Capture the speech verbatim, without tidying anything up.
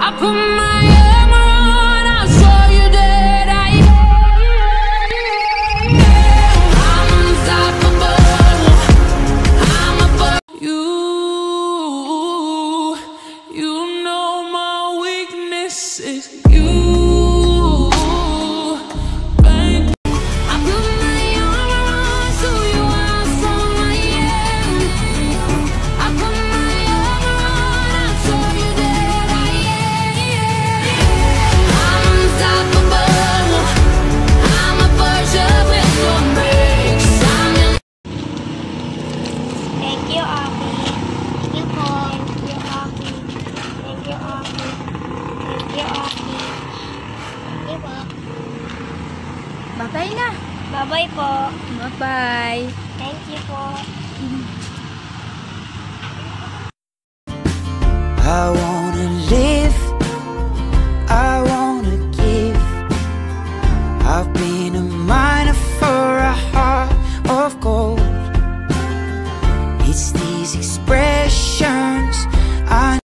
I put my armor on, I'll show you that I I'm unstoppable. I'm above you. You know my weakness is you. Bye-bye na. Bye-bye po. Bye-bye. Thank you po. I wanna live, I wanna give. I've been a miner for a heart of gold. It's these expressions I